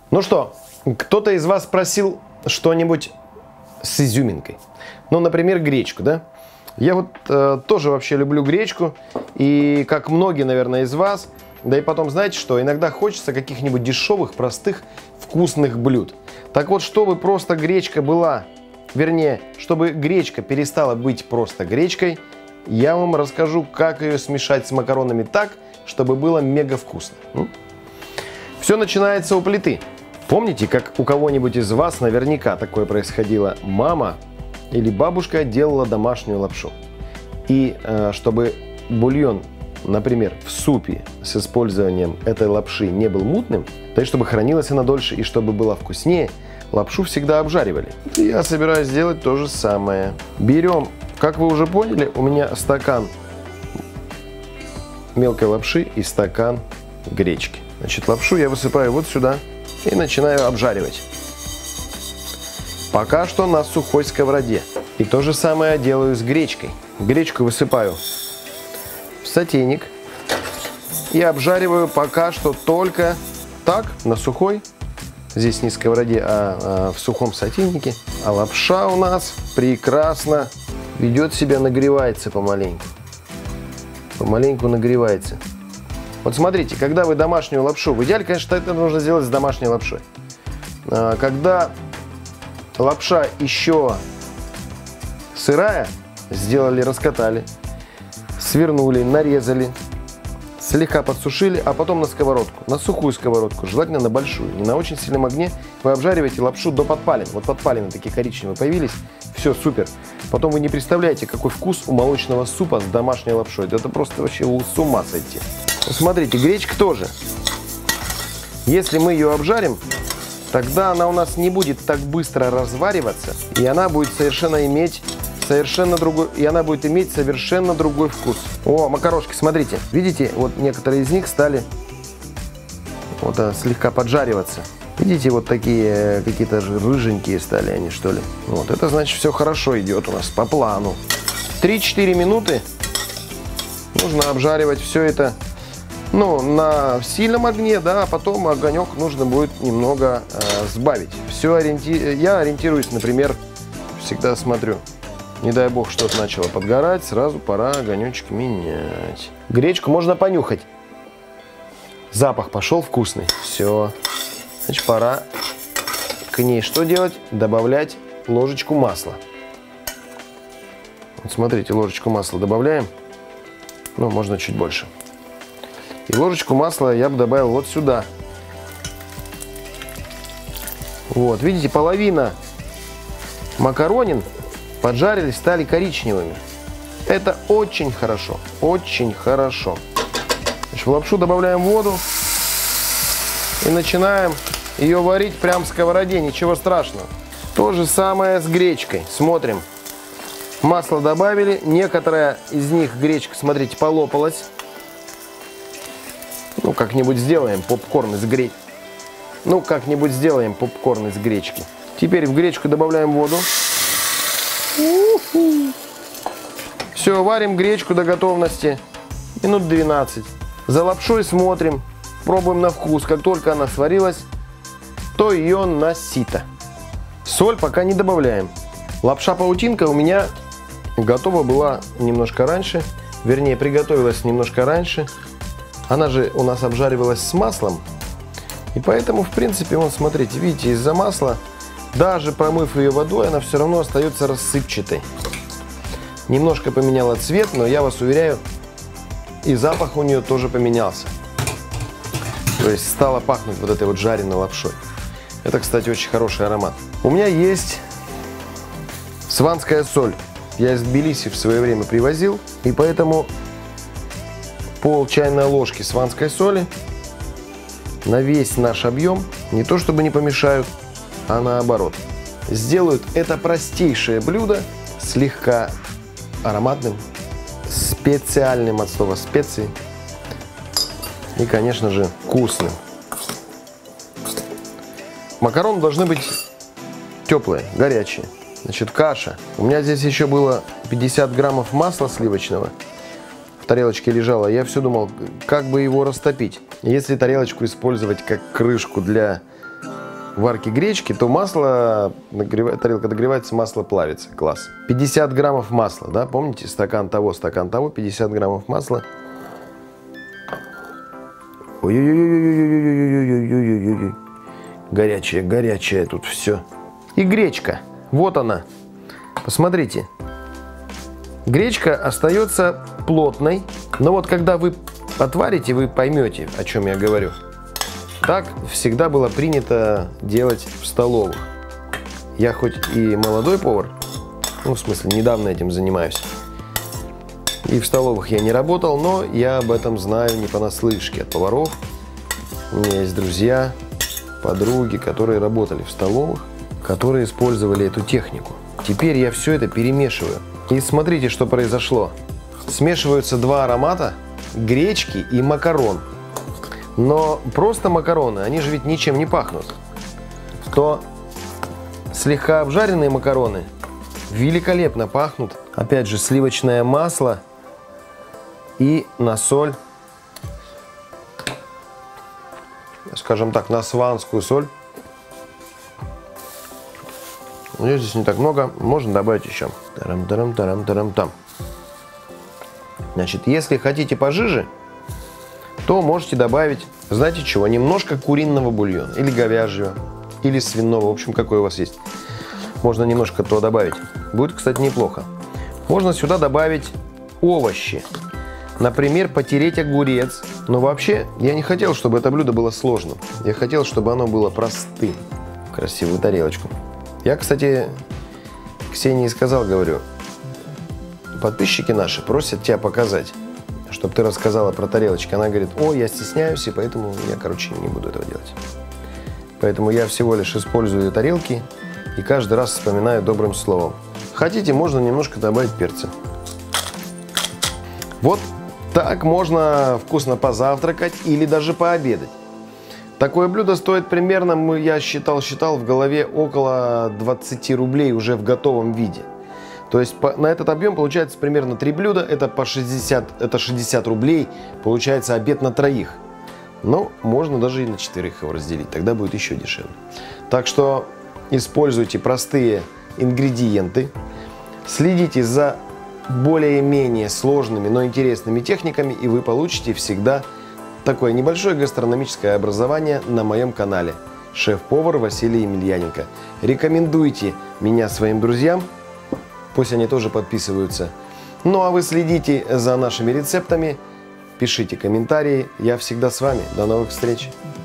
Ну что, кто-то из вас просил что-нибудь с изюминкой. Ну, например, гречку, да? Я вот тоже вообще люблю гречку. И как многие, наверное, из вас. Да и потом, знаете что, иногда хочется каких-нибудь дешевых, простых, вкусных блюд. Так вот, чтобы просто гречка была, вернее, чтобы гречка перестала быть просто гречкой, я вам расскажу, как ее смешать с макаронами так, чтобы было мега вкусно. Все начинается у плиты. Помните, как у кого-нибудь из вас наверняка такое происходило? Мама или бабушка делала домашнюю лапшу. И чтобы бульон, например, в супе с использованием этой лапши не был мутным, да и чтобы хранилась она дольше и чтобы была вкуснее, лапшу всегда обжаривали. И я собираюсь сделать то же самое. Берем, как вы уже поняли, у меня стакан мелкой лапши и стакан гречки. Значит, лапшу я высыпаю вот сюда и начинаю обжаривать. Пока что на сухой сковороде. И то же самое делаю с гречкой. Гречку высыпаю в сотейник и обжариваю пока что только так, на сухой. Здесь не сковороде, а в сухом сотейнике. А лапша у нас прекрасно ведет себя, нагревается помаленьку. Помаленьку нагревается. Вот смотрите, когда вы домашнюю лапшу, в идеале, конечно, это нужно сделать с домашней лапшой. Когда лапша еще сырая, сделали, раскатали, свернули, нарезали, слегка подсушили, а потом на сковородку, на сухую сковородку, желательно на большую, не на очень сильном огне. Вы обжариваете лапшу до подпалин. Вот подпалины такие коричневые появились, все, супер. Потом вы не представляете, какой вкус у молочного супа с домашней лапшой. Это просто вообще с ума сойти. Смотрите, гречка тоже. Если мы ее обжарим, тогда она у нас не будет так быстро развариваться, и она будет иметь совершенно другой вкус. О, макарошки, смотрите. Видите, вот некоторые из них стали вот слегка поджариваться. Видите, вот такие какие-то рыженькие стали они, что ли. Вот, это значит, все хорошо идет у нас по плану. 3-4 минуты нужно обжаривать все это. Ну, на сильном огне, да, а потом огонек нужно будет немного сбавить. Я ориентируюсь, например, всегда смотрю. Не дай бог, что-то начало подгорать, сразу пора огонечек менять. Гречку можно понюхать. Запах пошел вкусный. Все. Значит, пора к ней что делать? Добавлять ложечку масла. Вот смотрите, ложечку масла добавляем. Ну, можно чуть больше. И ложечку масла я бы добавил вот сюда. Вот, видите, половина макаронин поджарились, стали коричневыми. Это очень хорошо, очень хорошо. Значит, в лапшу добавляем воду и начинаем ее варить прямо в сковороде, ничего страшного. То же самое с гречкой. Смотрим. Масло добавили, некоторая из них гречка, смотрите, полопалась. Ну, как-нибудь сделаем попкорн из гречки. Теперь в гречку добавляем воду. Все, варим гречку до готовности. Минут 12. За лапшой смотрим, пробуем на вкус. Как только она сварилась, то ее на сито. Соль пока не добавляем. Лапша-паутинка у меня готова была немножко раньше. Вернее, приготовилась немножко раньше. Она же у нас обжаривалась с маслом. И поэтому, в принципе, вот смотрите, видите, из-за масла, даже промыв ее водой, она все равно остается рассыпчатой. Немножко поменяла цвет, но я вас уверяю, и запах у нее тоже поменялся. То есть стало пахнуть вот этой вот жареной лапшой. Это, кстати, очень хороший аромат. У меня есть сванская соль. Я из Тбилиси в свое время привозил, и поэтому пол чайной ложки сванской соли на весь наш объем не то чтобы не помешают, а наоборот. Сделают это простейшее блюдо слегка ароматным, специальным от слова специи и, конечно же, вкусным. Макароны должны быть теплые, горячие. Значит, каша. У меня здесь еще было 50 граммов масла сливочного. В тарелочке лежало. Я все думал, как бы его растопить. Если тарелочку использовать как крышку для варки гречки, то масло, тарелка нагревается, масло плавится. Класс. 50 граммов масла, да, помните? Стакан того, 50 граммов масла. Ой-ой-ой-ой-ой-ой-ой-ой-ой-ой-ой-ой-ой. Горячая, горячая тут все. И гречка. Вот она. Посмотрите. Гречка остается плотной. Но вот когда вы отварите, вы поймете, о чем я говорю. Так всегда было принято делать в столовых. Я хоть и молодой повар, ну, в смысле, недавно этим занимаюсь. И в столовых я не работал, но я об этом знаю не понаслышке от поваров. У меня есть друзья, подруги, которые работали в столовых, которые использовали эту технику. Теперь я все это перемешиваю. И смотрите, что произошло. Смешиваются два аромата – гречки и макарон. Но просто макароны, они же ведь ничем не пахнут. То слегка обжаренные макароны великолепно пахнут. Опять же, сливочное масло и на соль, скажем так, на сванскую соль. Ее здесь не так много, можно добавить еще. Тарам-тарам-тарам-тарам-там. Значит, если хотите пожиже, то можете добавить, знаете чего, немножко куриного бульона, или говяжьего, или свиного, в общем, какой у вас есть. Можно немножко того добавить. Будет, кстати, неплохо. Можно сюда добавить овощи. Например, потереть огурец. Но вообще, я не хотел, чтобы это блюдо было сложным. Я хотел, чтобы оно было простым. Красивую тарелочку. Я, кстати, Ксении сказал, говорю, подписчики наши просят тебя показать, чтобы ты рассказала про тарелочки. Она говорит, о, я стесняюсь, и поэтому я, короче, не буду этого делать. Поэтому я всего лишь использую тарелки и каждый раз вспоминаю добрым словом. Хотите, можно немножко добавить перца. Вот так можно вкусно позавтракать или даже пообедать. Такое блюдо стоит примерно, я считал в голове, около 20 рублей уже в готовом виде. То есть на этот объем получается примерно 3 блюда, это по 60 рублей, получается обед на троих. Но можно даже и на 4 его разделить, тогда будет еще дешевле. Так что используйте простые ингредиенты, следите за более-менее сложными, но интересными техниками, и вы получите всегда такое небольшое гастрономическое образование на моем канале. Шеф-повар Василий Емельяненко. Рекомендуйте меня своим друзьям, пусть они тоже подписываются. Ну а вы следите за нашими рецептами, пишите комментарии. Я всегда с вами. До новых встреч!